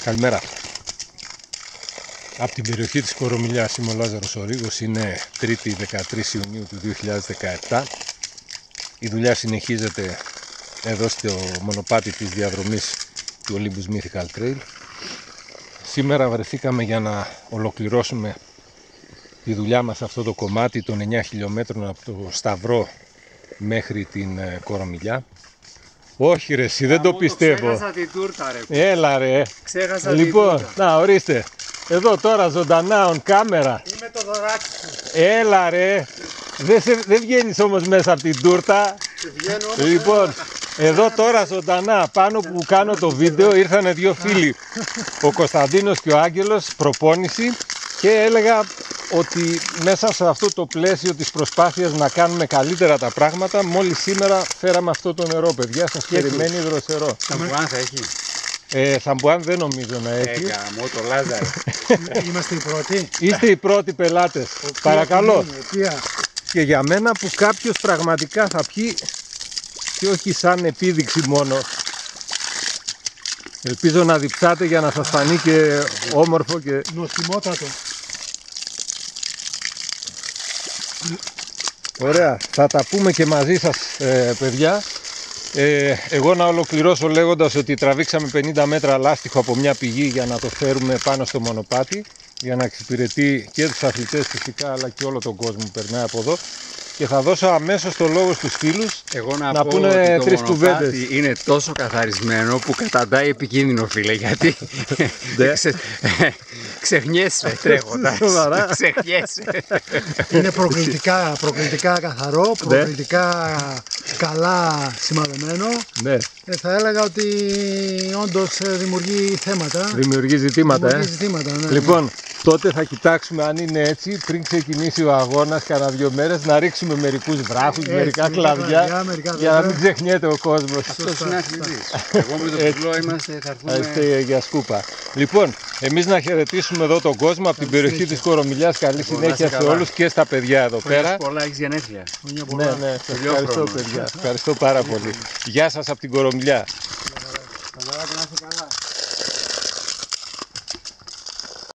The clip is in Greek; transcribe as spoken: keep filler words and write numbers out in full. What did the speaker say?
Καλημέρα. Από την περιοχή της Κορομιλιάς είμαι ο Λάζαρος ο Ρήγος. Είναι Τρίτη δεκατρείς Ιουνίου του δύο χιλιάδες δεκαεπτά. Η δουλειά συνεχίζεται εδώ στο μονοπάτι της διαδρομής του Olympus Mythical Trail. Σήμερα βρεθήκαμε για να ολοκληρώσουμε τη δουλειά μας σε αυτό το κομμάτι των εννιά χιλιόμετρων από το Σταυρό μέχρι την Κορομιλιά. Όχι ρε, εσύ δεν το πιστεύω. Ξέχασα την τούρτα ρε. Έλα ρε. Ξέχασα Λοιπόν, την τούρτα. να ορίστε. Εδώ τώρα ζωντανά on κάμερα. Είμαι το δωράκι σου. Έλα ρε. Δεν, σε, δεν βγαίνεις όμως μέσα από την τούρτα. Βγαίνω όμως. Λοιπόν, εδώ τώρα ζωντανά πάνω που κάνω το βίντεο ήρθανε δύο φίλοι. Ο Κωνσταντίνος και ο Άγγελος, προπόνηση. Και έλεγα ότι μέσα σε αυτό το πλαίσιο της προσπάθειας να κάνουμε καλύτερα τα πράγματα, μόλις σήμερα φέραμε αυτό το νερό, παιδιά. Σας περιμένει δροσερό. Σαμπουάν θα έχει. Ε, Σαμπουάν δεν νομίζω να έχει. Ε, γαμώ το Λάζαρο. Είμαστε οι πρώτοι. Είστε οι πρώτοι πελάτες. Παρακαλώ. Και για μένα που κάποιος πραγματικά θα πιει και όχι σαν επίδειξη μόνο. Ελπίζω να διψάτε για να σας φανεί και όμορφο και Νοστιμότατο. ωραία. Θα τα πούμε και μαζί σας ε, παιδιά. Ε, εγώ να ολοκληρώσω λέγοντας ότι τραβήξαμε πενήντα μέτρα λάστιχο από μια πηγή για να το φέρουμε πάνω στο μονοπάτι, για να εξυπηρετεί και τους αθλητές φυσικά αλλά και όλο τον κόσμο που περνάει από εδώ. Και θα δώσω αμέσως το λόγο στους φίλους. Εγώ να, να πω πούνε ότι το τρεις κουβέντες. μονοπάτι είναι τόσο καθαρισμένο που καταντάει επικίνδυνο, φίλε, γιατί ξε... ξεχνιέσαι τρέχοντας. Ξεχνιέσαι. Είναι προκλητικά, προκλητικά καθαρό, προκλητικά καλά σημαδεμένο. Ναι. Ε, θα έλεγα ότι όντως δημιουργεί θέματα. Δημιουργεί ζητήματα. Δημιουργεί ε. ζητήματα ναι, Λοιπόν, ναι. τότε θα κοιτάξουμε αν είναι έτσι πριν ξεκινήσει ο αγώνας κανένα δύο μέρες να ρίξουμε μερικούς βράχους, Έτσι, μερικά μερικά κλαδιά κλαδιά, μερικά για να βέβαια. μην ξεχνιέται ο κόσμος. Αυτός είναι αθλητής. Εγώ με το πουλό είμαστε, θα έρθουμε. Είστε για σκούπα. Λοιπόν, εμείς να χαιρετήσουμε εδώ τον κόσμο από την περιοχή της Κορομιλιάς. Καλή συνέχεια σε όλους και στα παιδιά εδώ πέρα. Πολλά, έχεις γενέθλια. Ναι, ναι, σας ευχαριστώ παιδιά. Ευχαριστώ πάρα πολύ. Γεια σας από την Κορομιλιά. Καλά, να είστε καλά.